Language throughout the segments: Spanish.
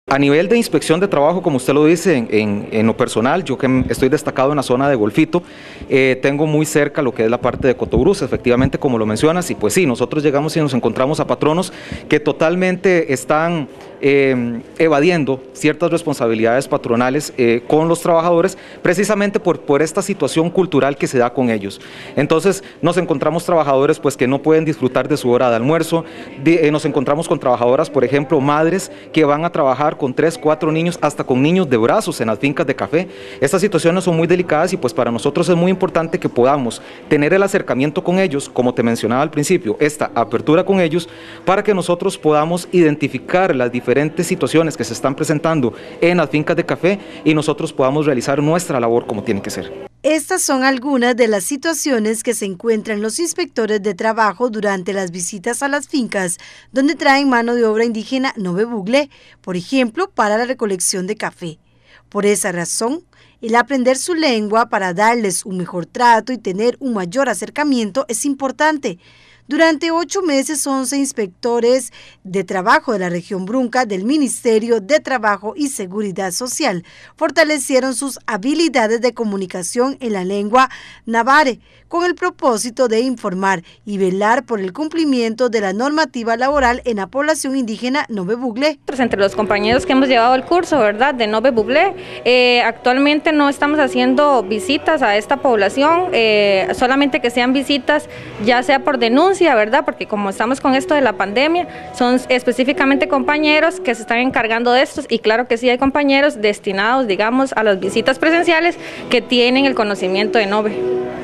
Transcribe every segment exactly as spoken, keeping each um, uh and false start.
A nivel de inspección de trabajo, como usted lo dice, en, en, en lo personal, yo que estoy destacado en la zona de Golfito, eh, tengo muy cerca lo que es la parte de Cotobruz, efectivamente, como lo mencionas, y pues sí, nosotros llegamos y nos encontramos a patronos que totalmente están eh, evadiendo ciertas responsabilidades patronales eh, con los trabajadores, precisamente por, por esta situación cultural que se da con ellos. Entonces, nos encontramos trabajadores pues que no pueden disfrutar de su hora de almuerzo, de, eh, nos encontramos con trabajadoras, por ejemplo, madres que van a trabajar con tres, cuatro niños, hasta con niños de brazos en las fincas de café. Estas situaciones son muy delicadas y pues para nosotros es muy importante que podamos tener el acercamiento con ellos, como te mencionaba al principio, esta apertura con ellos, para que nosotros podamos identificar las diferentes situaciones que se están presentando en las fincas de café y nosotros podamos realizar nuestra labor como tiene que ser. Estas son algunas de las situaciones que se encuentran los inspectores de trabajo durante las visitas a las fincas, donde traen mano de obra indígena Nove Bugle, por ejemplo, para la recolección de café. Por esa razón, el aprender su lengua para darles un mejor trato y tener un mayor acercamiento es importante. Durante ocho meses, once inspectores de trabajo de la región Brunca del Ministerio de Trabajo y Seguridad Social fortalecieron sus habilidades de comunicación en la lengua navare, con el propósito de informar y velar por el cumplimiento de la normativa laboral en la población indígena Nove Bugle. Entre los compañeros que hemos llevado el curso, ¿verdad?, de Nove Bugle, eh, actualmente no estamos haciendo visitas a esta población, eh, solamente que sean visitas ya sea por denuncia, ¿verdad?, porque como estamos con esto de la pandemia, son específicamente compañeros que se están encargando de estos, y claro que sí hay compañeros destinados, digamos, a las visitas presenciales que tienen el conocimiento de Nove.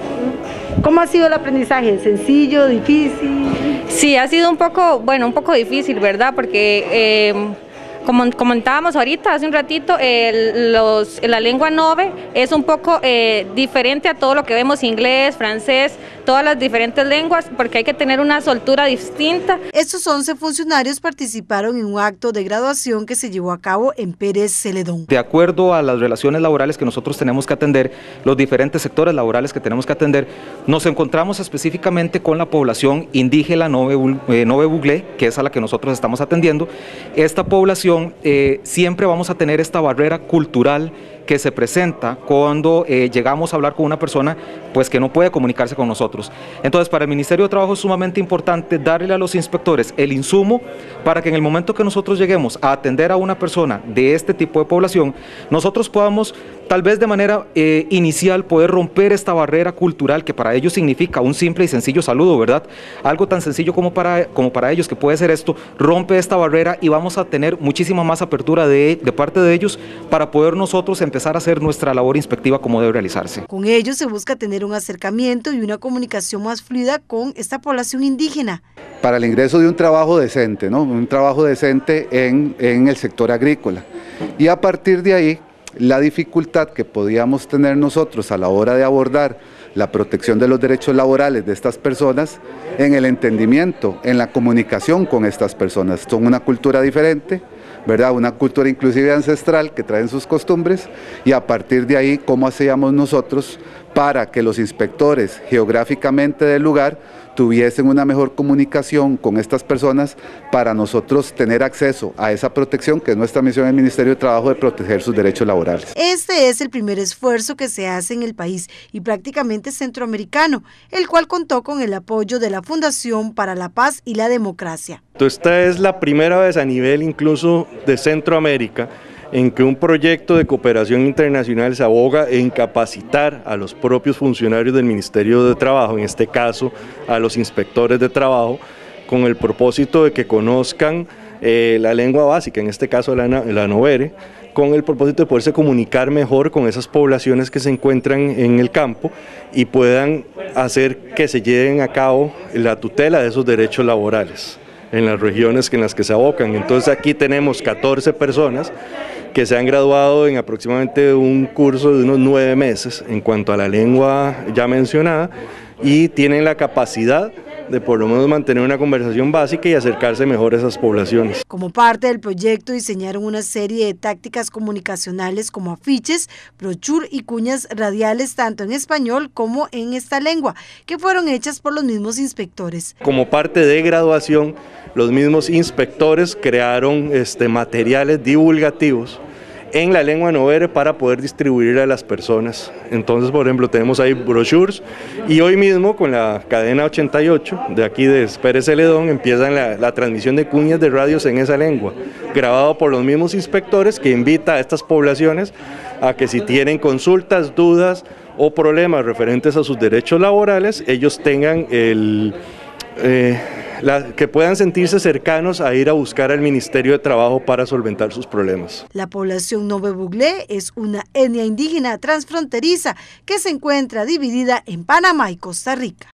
¿Cómo ha sido el aprendizaje? ¿Sencillo, difícil? Sí, ha sido un poco, bueno, un poco difícil, ¿verdad?, porque eh, como comentábamos ahorita, hace un ratito, el, los, la lengua Nove es un poco eh, diferente a todo lo que vemos, inglés, francés, todas las diferentes lenguas, porque hay que tener una soltura distinta. Estos once funcionarios participaron en un acto de graduación que se llevó a cabo en Pérez Celedón. De acuerdo a las relaciones laborales que nosotros tenemos que atender, los diferentes sectores laborales que tenemos que atender, nos encontramos específicamente con la población indígena Nove, eh, Nove Bugle, que es a la que nosotros estamos atendiendo. Esta población Eh, siempre vamos a tener esta barrera cultural que se presenta cuando eh, llegamos a hablar con una persona pues que no puede comunicarse con nosotros. Entonces, para el Ministerio de Trabajo es sumamente importante darle a los inspectores el insumo para que en el momento que nosotros lleguemos a atender a una persona de este tipo de población, nosotros podamos tal vez de manera eh, inicial poder romper esta barrera cultural que para ellos significa un simple y sencillo saludo, ¿verdad? Algo tan sencillo como para, como para ellos que puede ser esto, rompe esta barrera y vamos a tener muchísima más apertura de, de parte de ellos para poder nosotros empezar a hacer nuestra labor inspectiva como debe realizarse. Con ello se busca tener un acercamiento y una comunicación más fluida con esta población indígena. Para el ingreso de un trabajo decente, ¿no? Un trabajo decente en, en el sector agrícola. Y a partir de ahí, la dificultad que podíamos tener nosotros a la hora de abordar la protección de los derechos laborales de estas personas, en el entendimiento, en la comunicación con estas personas. Son una cultura diferente, ¿verdad? Una cultura inclusive ancestral que traen sus costumbres, y a partir de ahí, ¿cómo hacíamos nosotros para que los inspectores geográficamente del lugar tuviesen una mejor comunicación con estas personas para nosotros tener acceso a esa protección que es nuestra misión del Ministerio de Trabajo, de proteger sus derechos laborales? Este es el primer esfuerzo que se hace en el país y prácticamente centroamericano, el cual contó con el apoyo de la Fundación para la Paz y la Democracia. Esta es la primera vez a nivel incluso de Centroamérica en que un proyecto de cooperación internacional se aboga en capacitar a los propios funcionarios del Ministerio de Trabajo, en este caso a los inspectores de trabajo, con el propósito de que conozcan eh, la lengua básica, en este caso la, la novere, con el propósito de poderse comunicar mejor con esas poblaciones que se encuentran en el campo y puedan hacer que se lleven a cabo la tutela de esos derechos laborales en las regiones en las que se abocan. Entonces aquí tenemos catorce personas que se han graduado en aproximadamente un curso de unos nueve meses en cuanto a la lengua ya mencionada, y tienen la capacidad de por lo menos mantener una conversación básica y acercarse mejor a esas poblaciones. Como parte del proyecto diseñaron una serie de tácticas comunicacionales como afiches, brochure y cuñas radiales tanto en español como en esta lengua, que fueron hechas por los mismos inspectores. Como parte de graduación, los mismos inspectores crearon este, materiales divulgativos en la lengua novere para poder distribuir a las personas. Entonces, por ejemplo, tenemos ahí brochures y hoy mismo con la cadena ochenta y ocho de aquí de Pérez Celedón empiezan la, la transmisión de cuñas de radios en esa lengua, grabado por los mismos inspectores, que invita a estas poblaciones a que si tienen consultas, dudas o problemas referentes a sus derechos laborales, ellos tengan el... Eh, La, que puedan sentirse cercanos a ir a buscar al Ministerio de Trabajo para solventar sus problemas. La población Nove Buglé es una etnia indígena transfronteriza que se encuentra dividida en Panamá y Costa Rica.